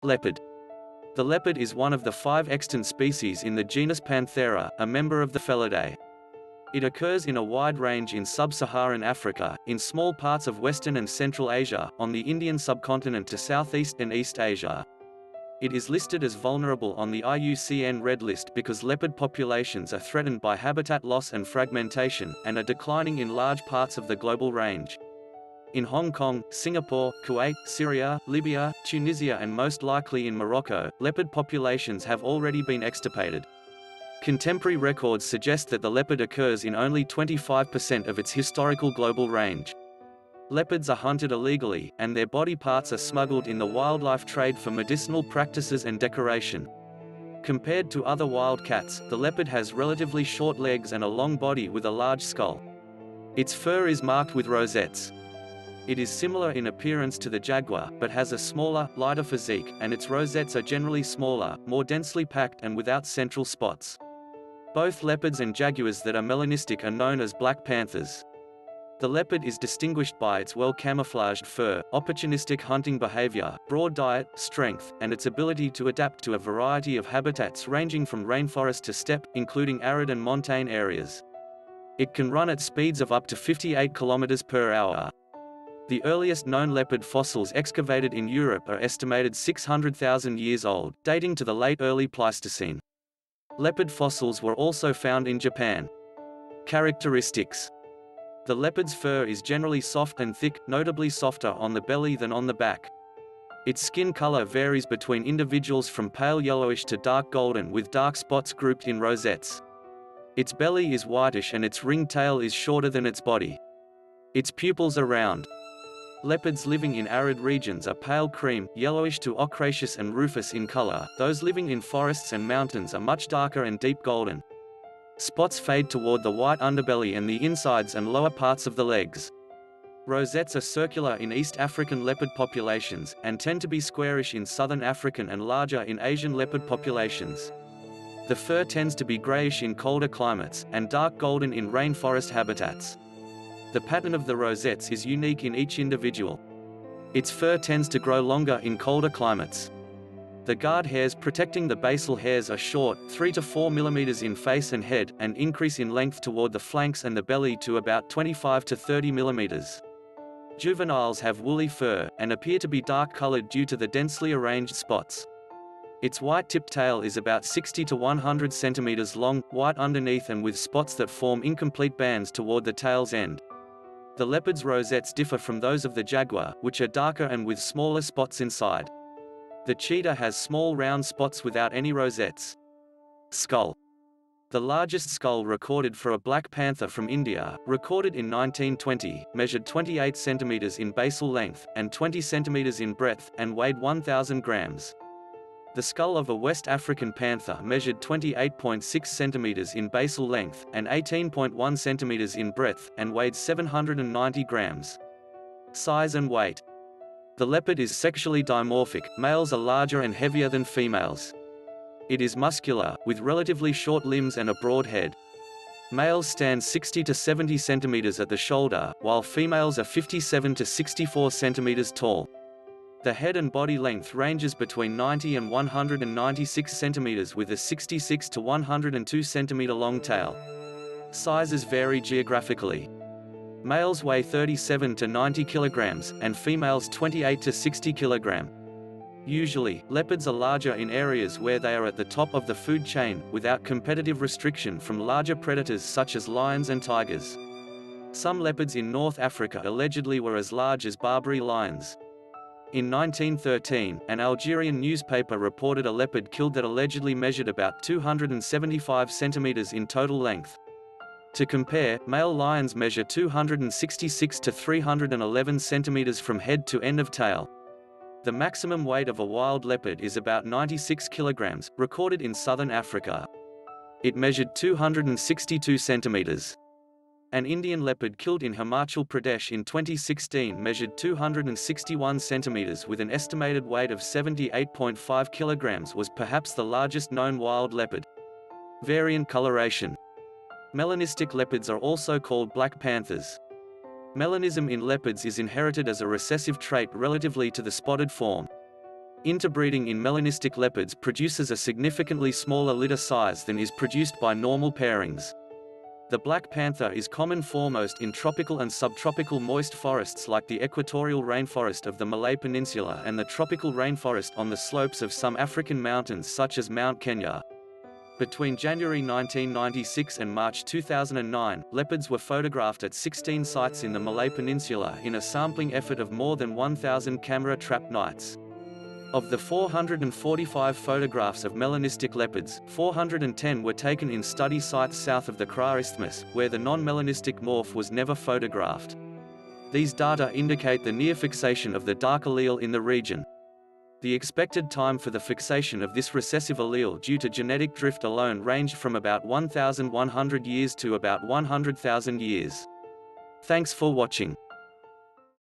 Leopard. The leopard is one of the 5 extant species in the genus Panthera, a member of the Felidae. It occurs in a wide range in sub-Saharan Africa, in small parts of Western and Central Asia, on the Indian subcontinent to Southeast and East Asia. It is listed as vulnerable on the IUCN Red List because leopard populations are threatened by habitat loss and fragmentation, and are declining in large parts of the global range. In Hong Kong, Singapore, Kuwait, Syria, Libya, Tunisia and most likely in Morocco, leopard populations have already been extirpated. Contemporary records suggest that the leopard occurs in only 25% of its historical global range. Leopards are hunted illegally, and their body parts are smuggled in the wildlife trade for medicinal practices and decoration. Compared to other wild cats, the leopard has relatively short legs and a long body with a large skull. Its fur is marked with rosettes. It is similar in appearance to the jaguar, but has a smaller, lighter physique, and its rosettes are generally smaller, more densely packed and without central spots. Both leopards and jaguars that are melanistic are known as black panthers. The leopard is distinguished by its well-camouflaged fur, opportunistic hunting behavior, broad diet, strength, and its ability to adapt to a variety of habitats ranging from rainforest to steppe, including arid and montane areas. It can run at speeds of up to 58 km per hour. The earliest known leopard fossils excavated in Europe are estimated 600,000 years old, dating to the late early Pleistocene. Leopard fossils were also found in Japan. Characteristics. The leopard's fur is generally soft and thick, notably softer on the belly than on the back. Its skin color varies between individuals from pale yellowish to dark golden with dark spots grouped in rosettes. Its belly is whitish and its ringed tail is shorter than its body. Its pupils are round. Leopards living in arid regions are pale cream, yellowish to ochraceous and rufous in color. Those living in forests and mountains are much darker and deep golden. Spots fade toward the white underbelly and the insides and lower parts of the legs. Rosettes are circular in East African leopard populations, and tend to be squarish in Southern African and larger in Asian leopard populations. The fur tends to be grayish in colder climates, and dark golden in rainforest habitats. The pattern of the rosettes is unique in each individual. Its fur tends to grow longer in colder climates. The guard hairs protecting the basal hairs are short, 3 to 4 mm in face and head, and increase in length toward the flanks and the belly to about 25 to 30 mm. Juveniles have woolly fur, and appear to be dark-colored due to the densely arranged spots. Its white-tipped tail is about 60 to 100 cm long, white underneath and with spots that form incomplete bands toward the tail's end. The leopard's rosettes differ from those of the jaguar, which are darker and with smaller spots inside. The cheetah has small round spots without any rosettes. Skull. The largest skull recorded for a black panther from India, recorded in 1920, measured 28 cm in basal length, and 20 cm in breadth, and weighed 1,000 grams. The skull of a West African panther measured 28.6 cm in basal length, and 18.1 cm in breadth, and weighed 790 grams. Size and weight. The leopard is sexually dimorphic, males are larger and heavier than females. It is muscular, with relatively short limbs and a broad head. Males stand 60 to 70 cm at the shoulder, while females are 57 to 64 cm tall. The head and body length ranges between 90 and 196 cm with a 66 to 102 cm long tail. Sizes vary geographically. Males weigh 37 to 90 kg, and females 28 to 60 kg. Usually, leopards are larger in areas where they are at the top of the food chain, without competitive restriction from larger predators such as lions and tigers. Some leopards in North Africa allegedly were as large as Barbary lions. In 1913, an Algerian newspaper reported a leopard killed that allegedly measured about 275 cm in total length. To compare, male lions measure 266 to 311 cm from head to end of tail. The maximum weight of a wild leopard is about 96 kg, recorded in southern Africa. It measured 262 cm. An Indian leopard killed in Himachal Pradesh in 2016 measured 261 cm with an estimated weight of 78.5 kg, was perhaps the largest known wild leopard. Variant coloration. Melanistic leopards are also called black panthers. Melanism in leopards is inherited as a recessive trait relatively to the spotted form. Interbreeding in melanistic leopards produces a significantly smaller litter size than is produced by normal pairings. The black panther is common foremost in tropical and subtropical moist forests like the equatorial rainforest of the Malay Peninsula and the tropical rainforest on the slopes of some African mountains such as Mount Kenya. Between January 1996 and March 2009, leopards were photographed at 16 sites in the Malay Peninsula in a sampling effort of more than 1,000 camera trap nights. Of the 445 photographs of melanistic leopards, 410 were taken in study sites south of the Kra Isthmus, where the non-melanistic morph was never photographed. These data indicate the near fixation of the dark allele in the region. The expected time for the fixation of this recessive allele due to genetic drift alone ranged from about 1,100 years to about 100,000 years. Thanks for watching.